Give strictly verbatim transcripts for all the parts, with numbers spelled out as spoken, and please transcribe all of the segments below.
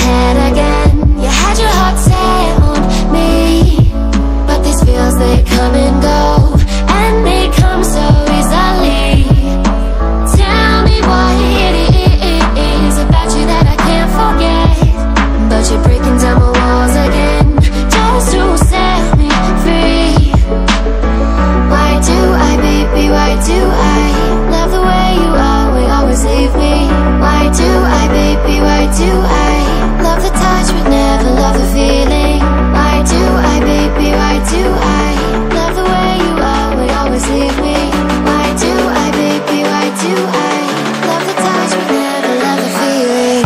head again. You had your heart set on me, but these feels, they come and go, and they come so easily. Tell me what it is about you that I can't forget, but you're breaking down my walls again, just to set me free. Why do I, baby, why do I love the way you always, always leave me? Why do I, baby, why do I love the touch but never love the feeling? Why do I, baby, why do I love the way you always, always leave me? Why do I, baby, why do I love the touch but never love the feeling?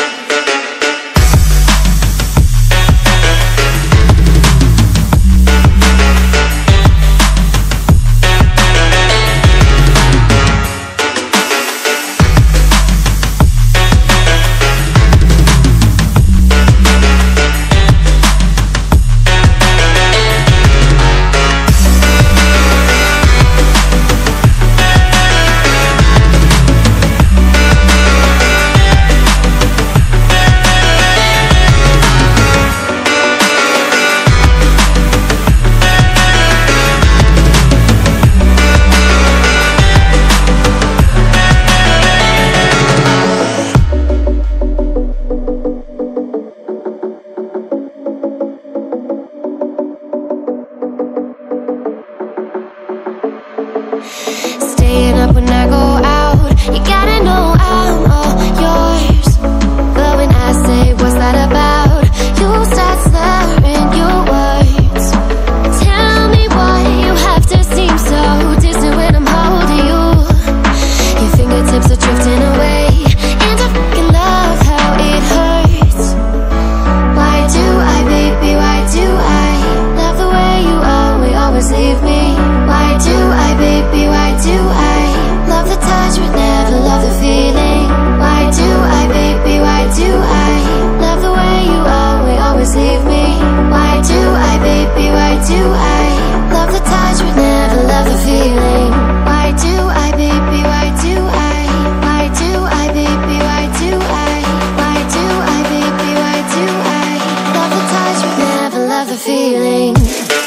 Staying up when I go out, you gotta know I'm all yours. But when I say what's that about, you start slurring your words. Tell me why you have to seem so distant when I'm holding you. Your fingertips are drifting away, and I fucking love how it hurts. Why do I, baby, why do I love the way you always, always leave me? Why do I, baby, why do I love the touch but never love the feeling? Why do I, baby, why do I love the way you always, always leave me? Why do I, baby, why do I love the touch but never love the feeling? Why do I, baby, why do I? Why do I, baby, why do I? Why do I, baby, why do I love the touch but never love the feeling?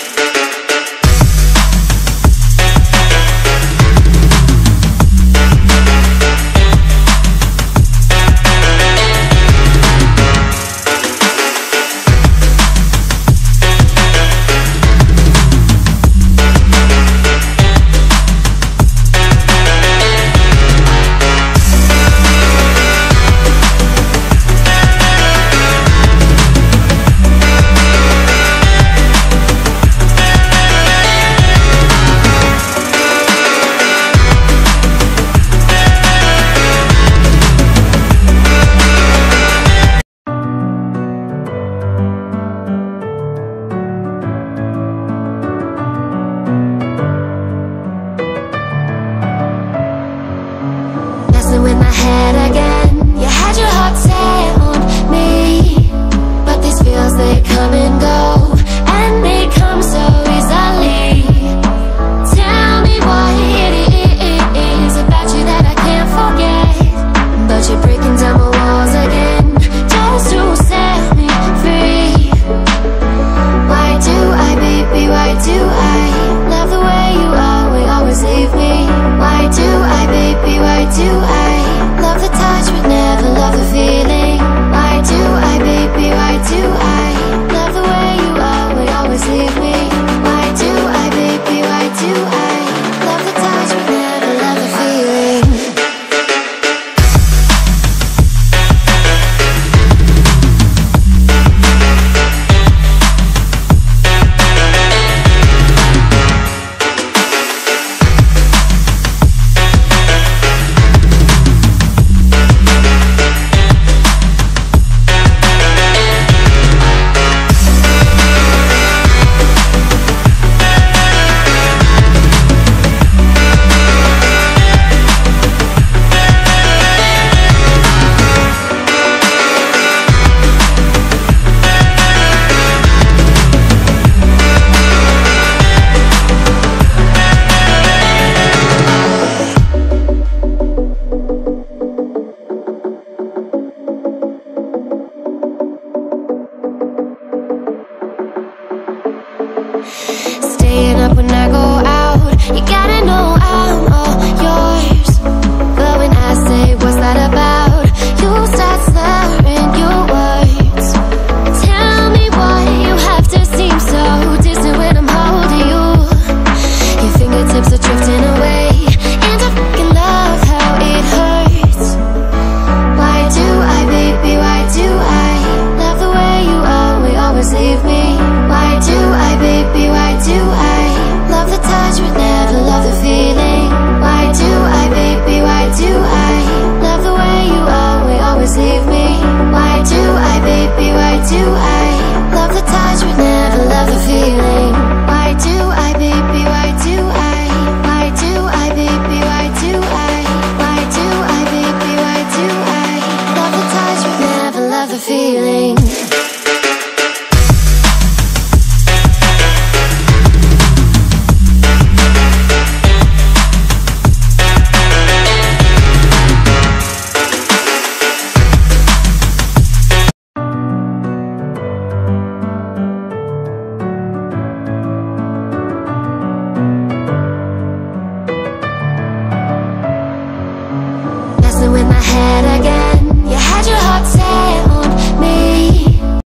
In my head again, you had your heart set on me, but these feels, they come and go, and they come so easily. Tell me what it is about you that I can't forget, but you're breaking down my walls again, just to set me free. Why do I, baby, why do I love the way you always, always leave me? Why do I, baby, why do I love the touch but never love the feeling? Why do I, baby, why do I love the way you staying up when I go out. You gotta know I'm all yours. But when I say what's that about, you start slurring your words. Tell me why you have to seem so distant when I'm holding you. Your fingertips are drifting away, and I fucking love how it hurts. Why do I, baby, why do I love the way you always, always leave me? Why do I, baby, why do I love the touch but never love the feeling? Why do I, baby, why do I love the way you always, always leave me? Why do I, baby, why do I love the touch but never love the feeling? Why do I, baby, why do I? Why do I, baby, why do I? Why do I, baby, why do I love the touch but never love the feeling?